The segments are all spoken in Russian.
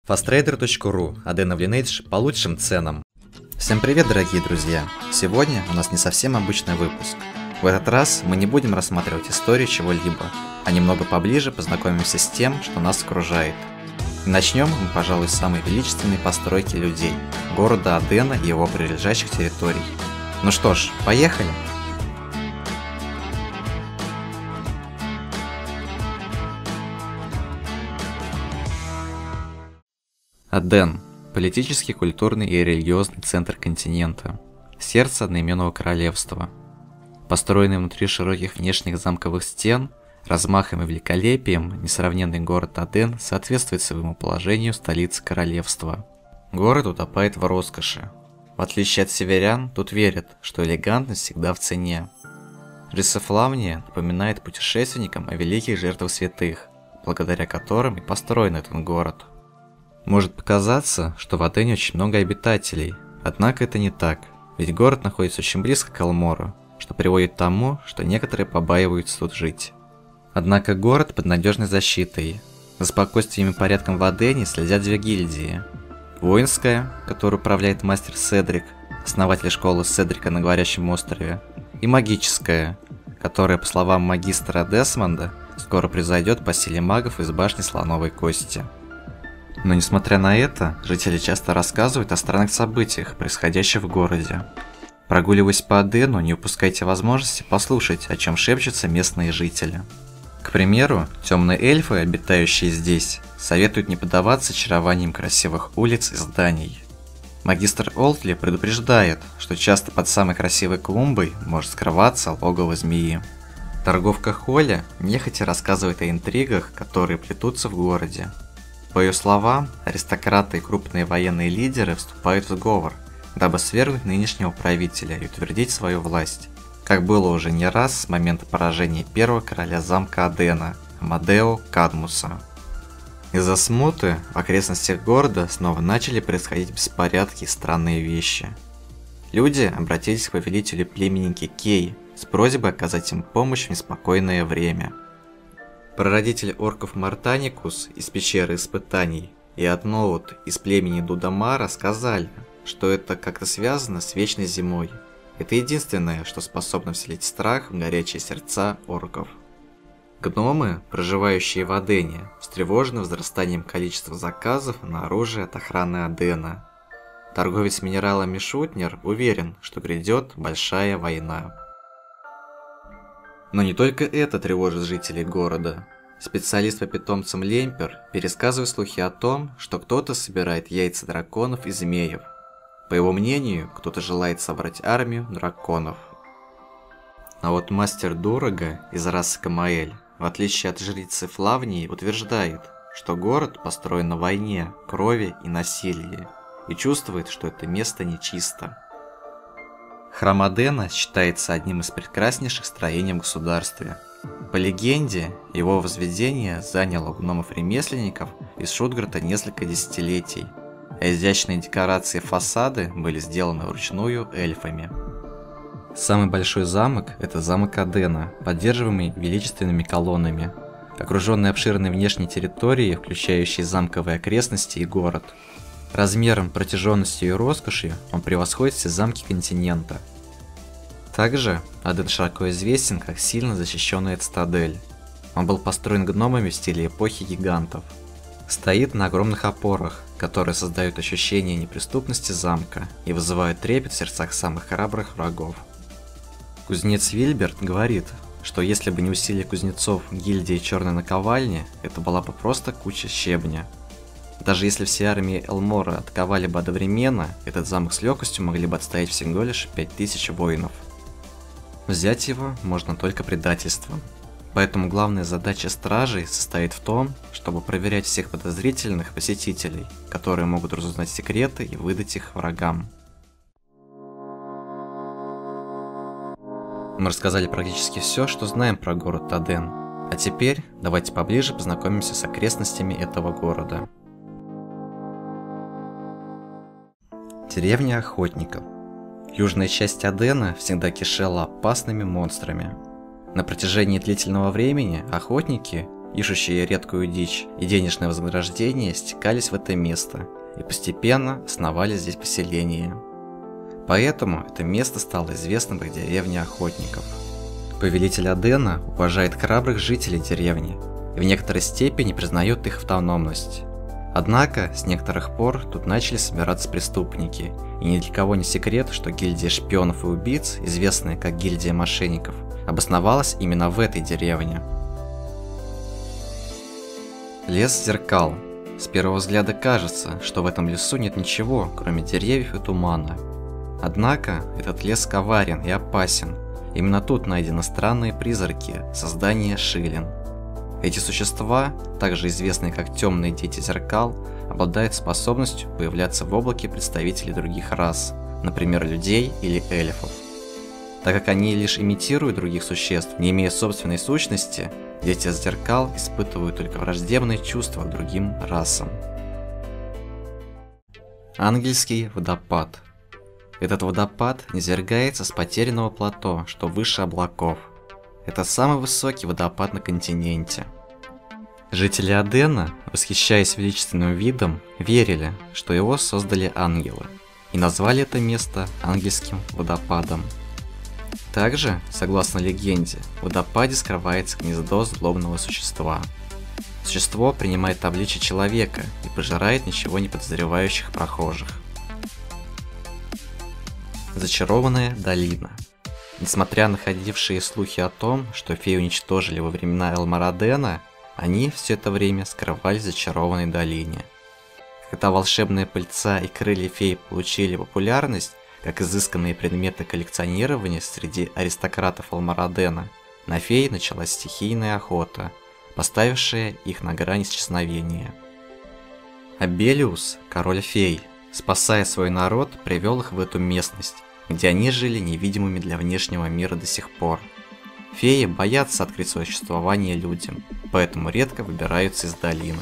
Fasttrader.ru. Adena в Lineage по лучшим ценам. Всем привет, дорогие друзья! Сегодня у нас не совсем обычный выпуск. В этот раз мы не будем рассматривать историю чего-либо, а немного поближе познакомимся с тем, что нас окружает. И начнем мы, пожалуй, с самой величественной постройки людей – города Адена и его прилежащих территорий. Ну что ж, поехали! Аден – политический, культурный и религиозный центр континента, сердце одноименного королевства. Построенный внутри широких внешних замковых стен, размахом и великолепием, несравненный город Аден соответствует своему положению столицы королевства. Город утопает в роскоши. В отличие от северян, тут верят, что элегантность всегда в цене. Рисофлавния напоминает путешественникам о великих жертвах святых, благодаря которым и построен этот город. Может показаться, что в Адене очень много обитателей, однако это не так, ведь город находится очень близко к Элмору, что приводит к тому, что некоторые побаиваются тут жить. Однако город под надежной защитой. За спокойствием и порядком в Адене следят две гильдии. Воинская, которую управляет мастер Седрик, основатель школы Седрика на Говорящем острове, и магическая, которая, по словам магистра Десмонда, скоро превзойдет по силе магов из башни Слоновой Кости. Но несмотря на это, жители часто рассказывают о странных событиях, происходящих в городе. Прогуливаясь по Адену, не упускайте возможности послушать, о чем шепчутся местные жители. К примеру, темные эльфы, обитающие здесь, советуют не поддаваться очарованиям красивых улиц и зданий. Магистр Олтли предупреждает, что часто под самой красивой клумбой может скрываться логово змеи. Торговка Холли нехотя рассказывает о интригах, которые плетутся в городе. По ее словам, аристократы и крупные военные лидеры вступают в сговор, дабы свергнуть нынешнего правителя и утвердить свою власть, как было уже не раз с момента поражения первого короля замка Адена, Амадео Кадмуса. Из-за смуты в окрестностях города снова начали происходить беспорядки и странные вещи. Люди обратились к повелителю племени Кикей с просьбой оказать им помощь в неспокойное время. Прародитель орков Мартаникус из пещеры испытаний и Атноут из племени Дудамара сказали, что это как-то связано с вечной зимой. Это единственное, что способно вселить страх в горячие сердца орков. Гномы, проживающие в Адене, встревожены возрастанием количества заказов на оружие от охраны Адена. Торговец минералами Шутнер уверен, что грядет большая война. Но не только это тревожит жителей города. Специалист по питомцам Лемпер пересказывает слухи о том, что кто-то собирает яйца драконов и змеев. По его мнению, кто-то желает собрать армию драконов. А вот мастер Дурага из расы Камаэль, в отличие от жрицы Флавнии, утверждает, что город построен на войне, крови и насилии, и чувствует, что это место нечисто. Храм Адена считается одним из прекраснейших строений в государстве. По легенде, его возведение заняло у гномов-ремесленников из Шутгарта несколько десятилетий, а изящные декорации фасады были сделаны вручную эльфами. Самый большой замок – это замок Адена, поддерживаемый величественными колоннами, окруженный обширной внешней территорией, включающей замковые окрестности и город. Размером, протяженностью и роскошью он превосходит все замки континента. Также Аден широко известен как сильно защищенная цитадель. Он был построен гномами в стиле эпохи гигантов. Стоит на огромных опорах, которые создают ощущение неприступности замка и вызывают трепет в сердцах самых храбрых врагов. Кузнец Вильберт говорит, что если бы не усилия кузнецов гильдии Черной Наковальни, это была бы просто куча щебня. Даже если все армии Элмора атаковали бы одновременно, этот замок с легкостью могли бы отстоять всего лишь 5000 воинов. Взять его можно только предательством. Поэтому главная задача стражей состоит в том, чтобы проверять всех подозрительных посетителей, которые могут разузнать секреты и выдать их врагам. Мы рассказали практически все, что знаем про город Аден. А теперь давайте поближе познакомимся с окрестностями этого города. Деревня охотников. Южная часть Адена всегда кишела опасными монстрами. На протяжении длительного времени охотники ищущие редкую дичь и денежное вознаграждение, стекались в это место и постепенно основали здесь поселение. Поэтому это место стало известным как деревня охотников. Повелитель Адена уважает храбрых жителей деревни и в некоторой степени признает их автономность. Однако, с некоторых пор тут начали собираться преступники, и ни для кого не секрет, что гильдия шпионов и убийц, известная как гильдия мошенников, обосновалась именно в этой деревне. Лес зеркал. С первого взгляда кажется, что в этом лесу нет ничего, кроме деревьев и тумана. Однако, этот лес коварен и опасен. Именно тут найдены странные призраки, создания Шилин. Эти существа, также известные как темные дети зеркал, обладают способностью появляться в облаке представителей других рас, например, людей или эльфов. Так как они лишь имитируют других существ, не имея собственной сущности, дети зеркал испытывают только враждебные чувства к другим расам. Ангельский водопад. Этот водопад низвергается с потерянного плато, что выше облаков. Это самый высокий водопад на континенте. Жители Адена, восхищаясь величественным видом, верили, что его создали ангелы, и назвали это место Ангельским водопадом. Также, согласно легенде, в водопаде скрывается гнездо злобного существа. Существо принимает обличие человека и пожирает ничего не подозревающих прохожих. Зачарованная долина. Несмотря на ходившие слухи о том, что феи уничтожили во времена Элмарадена, они все это время скрывались в зачарованной долине. Когда волшебная пыльца и крылья феи получили популярность, как изысканные предметы коллекционирования среди аристократов Элмарадена, на феи началась стихийная охота, поставившая их на грани исчезновения. Абелиус, король фей, спасая свой народ, привел их в эту местность, где они жили невидимыми для внешнего мира до сих пор. Феи боятся открыть свое существование людям, поэтому редко выбираются из долины.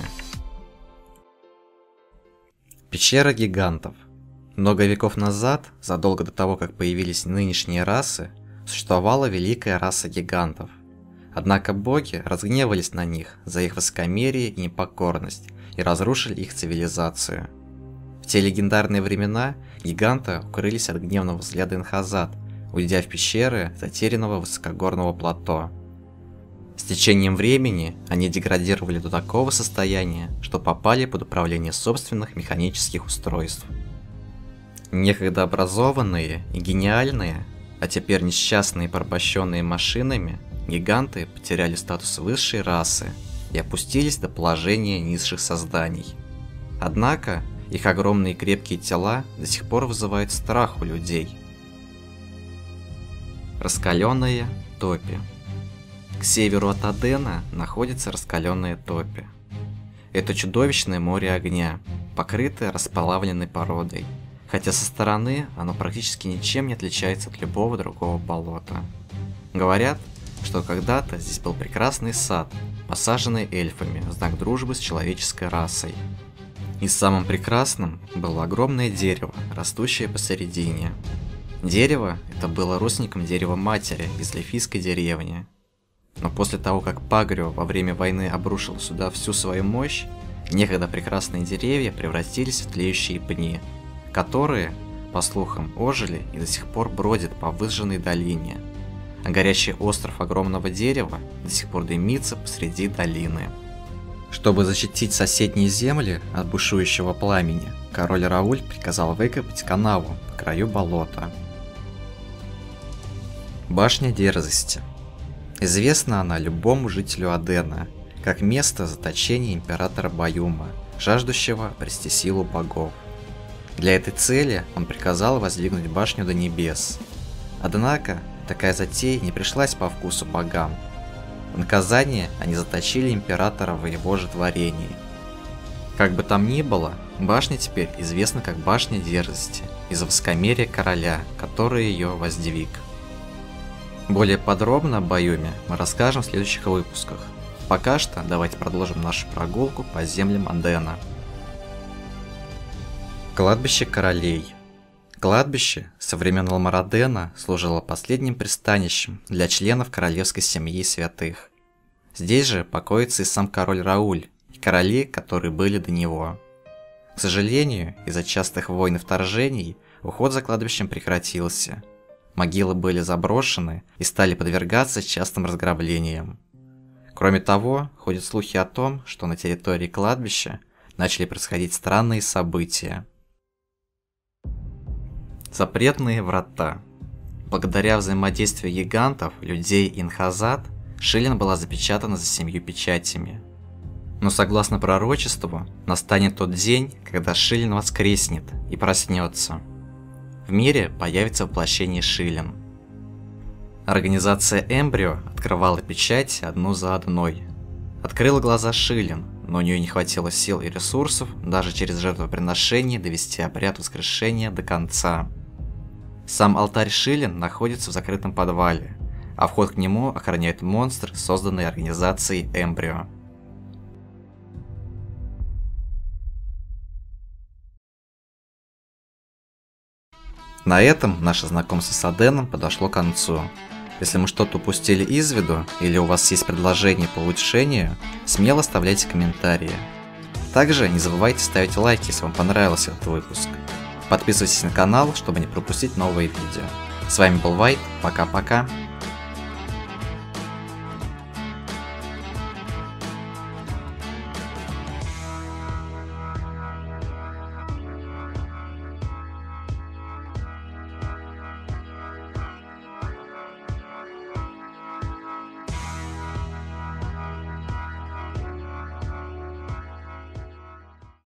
Пещера гигантов. Много веков назад, задолго до того, как появились нынешние расы, существовала великая раса гигантов. Однако боги разгневались на них за их высокомерие и непокорность и разрушили их цивилизацию. В те легендарные времена гиганты укрылись от гневного взгляда Инхазад, уйдя в пещеры затерянного высокогорного плато. С течением времени они деградировали до такого состояния, что попали под управление собственных механических устройств. Некогда образованные и гениальные, а теперь несчастные и порабощенные машинами, гиганты потеряли статус высшей расы и опустились до положения низших созданий. Однако, их огромные крепкие тела до сих пор вызывают страх у людей. Раскаленные топи. К северу от Адена находится раскаленные топи. Это чудовищное море огня, покрытое расплавленной породой, хотя со стороны оно практически ничем не отличается от любого другого болота. Говорят, что когда-то здесь был прекрасный сад, посаженный эльфами в знак дружбы с человеческой расой. И самым прекрасным было огромное дерево, растущее посередине. Дерево это было родственником дерева матери из лефийской деревни. Но после того, как Пагрио во время войны обрушил сюда всю свою мощь, некогда прекрасные деревья превратились в тлеющие пни, которые, по слухам, ожили и до сих пор бродят по выжженной долине, а горящий остров огромного дерева до сих пор дымится посреди долины. Чтобы защитить соседние земли от бушующего пламени, король Рауль приказал выкопать канаву по краю болота. Башня дерзости. Известна она любому жителю Адена, как место заточения императора Баюма, жаждущего обрести силу богов. Для этой цели он приказал воздвигнуть башню до небес. Однако, такая затея не пришлась по вкусу богам. В наказание они заточили императора в его же творении. Как бы там ни было, башня теперь известна как Башня Дерзости из-за высокомерия короля, который ее воздвиг. Более подробно о Баюме мы расскажем в следующих выпусках. Пока что давайте продолжим нашу прогулку по землям Адена. Кладбище королей. Кладбище со времен Элмарадена служило последним пристанищем для членов королевской семьи святых. Здесь же покоится и сам король Рауль, и короли, которые были до него. К сожалению, из-за частых войн и вторжений уход за кладбищем прекратился. Могилы были заброшены и стали подвергаться частым разграблениям. Кроме того, ходят слухи о том, что на территории кладбища начали происходить странные события. Запретные врата. Благодаря взаимодействию гигантов, людей и Нхазад, Шилин была запечатана за 7 печатями. Но согласно пророчеству, настанет тот день, когда Шилин воскреснет и проснется. В мире появится воплощение Шилин. Организация Эмбрио открывала печать одну за одной. Открыла глаза Шилин, но у нее не хватило сил и ресурсов даже через жертвоприношение довести обряд воскрешения до конца. Сам алтарь Шилин находится в закрытом подвале, а вход к нему охраняет монстр, созданный организацией Эмбрио. На этом наше знакомство с Аденом подошло к концу. Если мы что-то упустили из виду, или у вас есть предложения по улучшению, смело оставляйте комментарии. Также не забывайте ставить лайки, если вам понравился этот выпуск. Подписывайтесь на канал, чтобы не пропустить новые видео. С вами был Вайт, пока-пока.